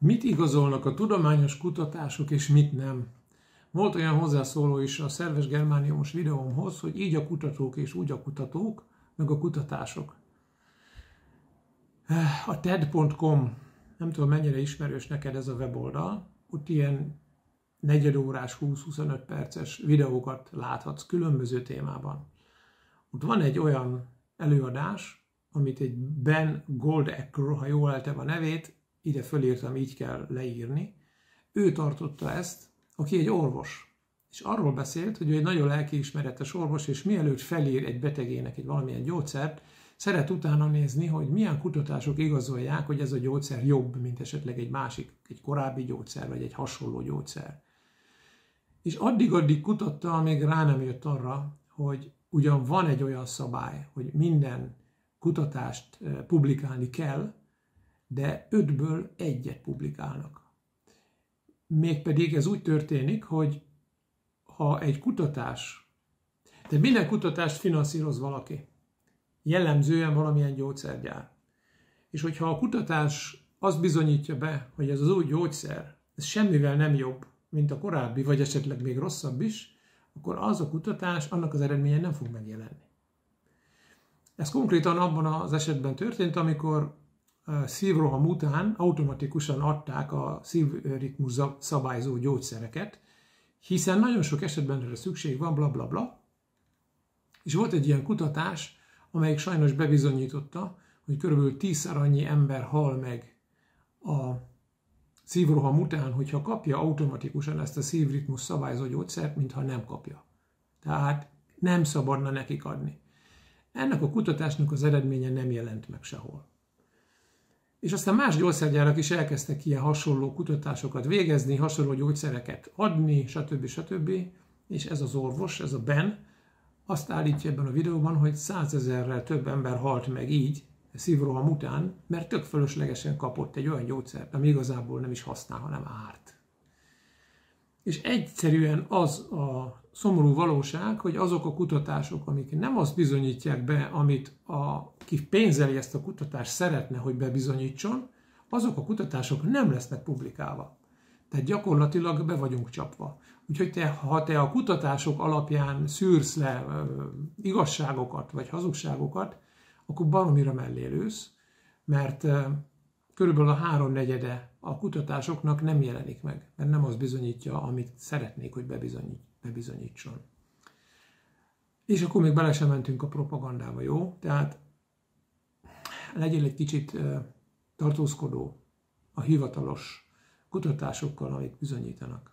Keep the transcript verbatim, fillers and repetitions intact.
Mit igazolnak a tudományos kutatások és mit nem? Volt olyan hozzászóló is a szerves germániumos videómhoz, hogy így a kutatók és úgy a kutatók, meg a kutatások. A ted pont com, nem tudom mennyire ismerős neked ez a weboldal, ott ilyen negyedórás, húsz-huszonöt perces videókat láthatsz különböző témában. Ott van egy olyan előadás, amit egy Ben Goldacre, ha jól eltem a nevét, ide fölírtam, így kell leírni. Ő tartotta ezt, aki egy orvos. És arról beszélt, hogy ő egy nagyon lelkiismeretes orvos, és mielőtt felír egy betegének egy valamilyen gyógyszert, szeret utána nézni, hogy milyen kutatások igazolják, hogy ez a gyógyszer jobb, mint esetleg egy másik, egy korábbi gyógyszer, vagy egy hasonló gyógyszer. És addig-addig kutatta, amíg rá nem jött arra, hogy ugyan van egy olyan szabály, hogy minden kutatást publikálni kell, de ötből egyet publikálnak. Mégpedig ez úgy történik, hogy ha egy kutatás, de minden kutatást finanszíroz valaki, jellemzően valamilyen gyógyszergyár. És hogyha a kutatás azt bizonyítja be, hogy ez az új gyógyszer, ez semmivel nem jobb, mint a korábbi, vagy esetleg még rosszabb is, akkor az a kutatás, annak az eredménye nem fog megjelenni. Ez konkrétan abban az esetben történt, amikor szívroham után automatikusan adták a szívritmus szabályzó gyógyszereket, hiszen nagyon sok esetben erre szükség van, bla bla bla. És volt egy ilyen kutatás, amelyik sajnos bebizonyította, hogy körülbelül tízszer annyi ember hal meg a szívroham után, hogyha kapja automatikusan ezt a szívritmus szabályzó gyógyszert, mintha nem kapja. Tehát nem szabadna nekik adni. Ennek a kutatásnak az eredménye nem jelent meg sehol. És aztán más gyógyszergyárak is elkezdtek ilyen hasonló kutatásokat végezni, hasonló gyógyszereket adni, stb. stb. És ez az orvos, ez a Ben, azt állítja ebben a videóban, hogy százezerrel több ember halt meg így, szívroham után, mert tök fölöslegesen kapott egy olyan gyógyszert, ami igazából nem is használ, hanem árt. És egyszerűen az a szomorú valóság, hogy azok a kutatások, amik nem azt bizonyítják be, amit a, ki pénzeli ezt a kutatást szeretne, hogy bebizonyítson, azok a kutatások nem lesznek publikálva. Tehát gyakorlatilag be vagyunk csapva. Úgyhogy te, ha te a kutatások alapján szűrsz le ö, igazságokat vagy hazugságokat, akkor baromira mellé lősz, mert ö, körülbelül a háromnegyede a kutatásoknak nem jelenik meg, mert nem az bizonyítja, amit szeretnék, hogy bebizonyít, bebizonyítson. És akkor még bele sem mentünk a propagandába, jó? Tehát legyél egy kicsit ö, tartózkodó a hivatalos kutatásokkal, amik bizonyítanak.